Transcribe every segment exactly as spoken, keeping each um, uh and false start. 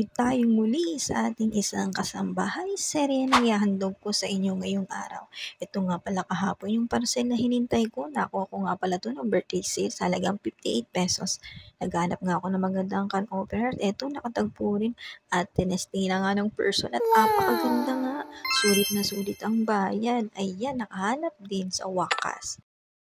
Ulit tayong muli sa ating isang kasambahay serye na ihahandog ko sa inyo ngayong araw. Ito nga pala kahapon yung parcel na hinintay ko. Nakuha ko nga pala ito ng birthday sale sa halagang fifty-eight pesos. Naghanap nga ako ng magandang can opener. Ito nakatagpo rin at tinesting na nga ng person at apakaganda nga. Sulit na sulit ang bayad. Ayan, nakahanap din sa wakas.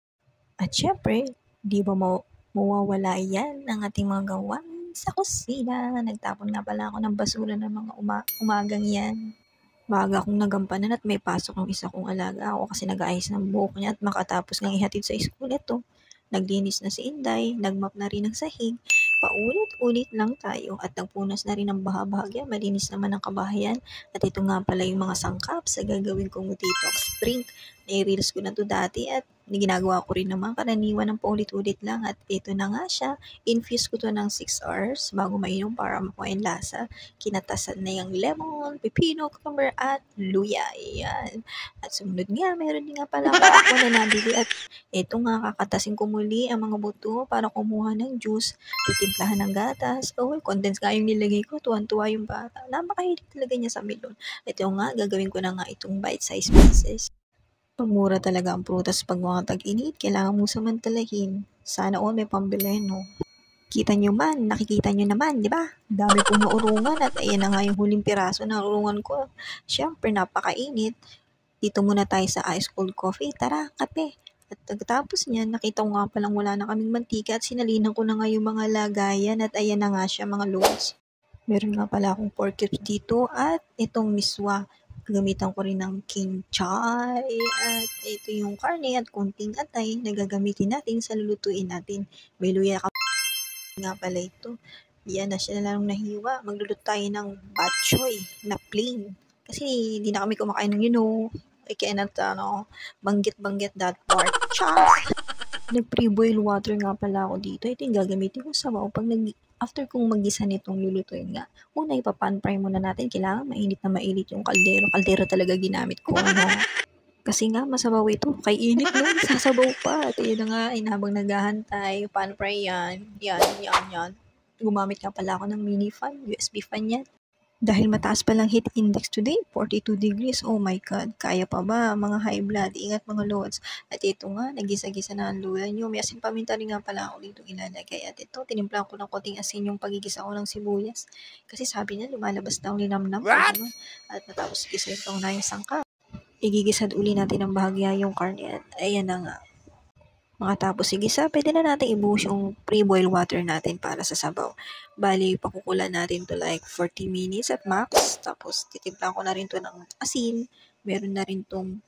At syempre, di ba mau- mawawala yan ng ating mga gawain sa kusina. Nagtapon nga pala ako ng basura ng mga uma- umagang yan. Maaga akong nagampanan at may pasok ang isa kong alaga. Ako kasi nag-aayos ng buhok niya at makatapos ngang ihatid sa school ito. Naglinis na si Inday, nagmap na rin ang sahig. Paulit-ulit lang tayo at nagpunas na rin ng baha-bahagya. Malinis naman ang kabahayan. At ito nga pala yung mga sangkap sa gagawin kong detox drink. Nai-reels ko na to dati at ginagawa ko rin naman karaniwan ng paulit-ulit lang at ito na nga siya. Infuse ko to ng six hours bago mainom para makuha yung lasa. Kinatasan na yung lemon, pepino, cucumber at luya. Ayan. At sumunod nga, meron din nga pala ako na nabili at ito nga kakatasin ko muli ang mga buto para kumuha ng juice. Titimplahan ng gatas. Oh, condensed nga yung nilagay ko. Tuwan-tuwa yung bata. Napakahilig talaga niya sa melon. Ito nga, gagawin ko na nga itong bite-sized pieces. Pagmura talaga ang prutas pag mga tag-init, kailangan mo samantalahin. Sana all may pambili, no? Kita nyo man, nakikita nyo naman, di ba? Dami kong naurungan at ayan na nga yung huling piraso na urungan ko. Siyempre, napakainit. Dito muna tayo sa ice cold coffee. Tara, kape. At pagkatapos niyan, nakita ko nga palang wala na kaming mantika at sinalinan ko na nga yung mga lagayan at ayan na nga siya mga loads. Meron nga pala akong pork cubes dito at itong miswa. Gagamitan ko rin ng kimchi at ito yung karne at kunting atay na gagamitin natin sa lulutuin natin. May luya ka nga pala ito. Yan na siya na lang nahiwa. Magluluto tayo ng bok choy na plain. Kasi hindi na kami kumakain ng you know. I cannot ano, banggit-banggit that part. Chas! Nag-pre-boil water nga pala ako dito. Ito yung gagamitin ko sa sabaw. Pag nag after kong magisa nitong lulutuin nga, una ipapan fry muna natin. Kailangan mainit na mainit yung kaldero. Kaldero talaga ginamit ko. Ano? Kasi nga masabaw ito. Kay init nun, sasabaw pa. At yun na nga, inabang naghahantay. Pan fry yan. Yan, yan, yan. Gumamit nga pala ako ng mini fan. U S B fan yan. Dahil mataas pa lang heat index today, forty-two degrees. Oh my God, kaya pa ba mga high blood? Ingat mga loads. At ito nga, nagisa-gisa na ang luya nyo. May asin paminta rin nga pala ako dito ilalagay. At ito, tinimplan ko ng konting asin yung pagigisa ko ng sibuyas. Kasi sabi niya, lumalabas daw linamnam. What? At natapos gisa ito na yung sangka. Igigisad uli natin ng bahagya yung karne. At ayan na nga. Makatapos igisa, pwede na natin ibuhos yung pre-boil water natin para sa sabaw. Bali, pakukulan natin to like forty minutes at max. Tapos, titimplan ko na rin to ng asin. Meron na rin tong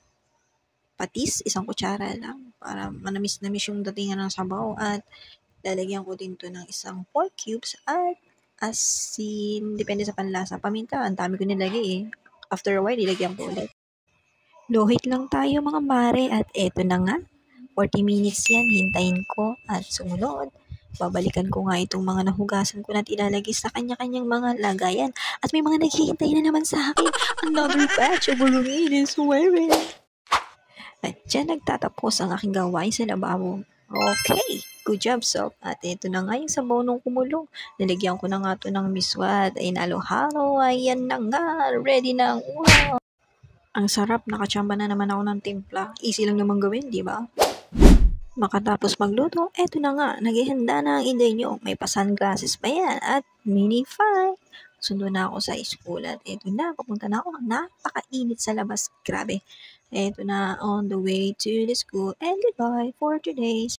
patis, isang kutsara lang. Para manamis-namis yung datingan ng sabaw. At lalagyan ko din to ng isang pork cubes at asin. Depende sa panlasa. Paminta, ang dami ko nilagay eh. After a while, ilagyan ko ulit. Lohit lang tayo mga mare at eto na nga. forty minutes yan, hintayin ko at sumunod. Babalikan ko nga itong mga nahugasan ko na ilalagay sa kanya-kanyang mga lagayan. At may mga naghihintay na naman sa akin. Another batch of bulungin is waiting. At dyan nagtatapos ang aking gawain sa lababo. Okay, good job, Sob. At ito na nga yung sabaw nung kumulong. Nilagyan ko na nga ito ng miswat. Ay nalo-halo, ayan na nga. Ready na ang uhaw. Ang sarap, nakachamba na naman ako ng timpla. Easy lang naman gawin, di ba? Makatapos magluto, eto na nga, naghihanda na ang inday nyo. May pa-sunglasses pa yan at mini fan. Sundo na ako sa school at eto na, papunta na ako. Napakainit sa labas, grabe. Eto na, on the way to the school and goodbye for today.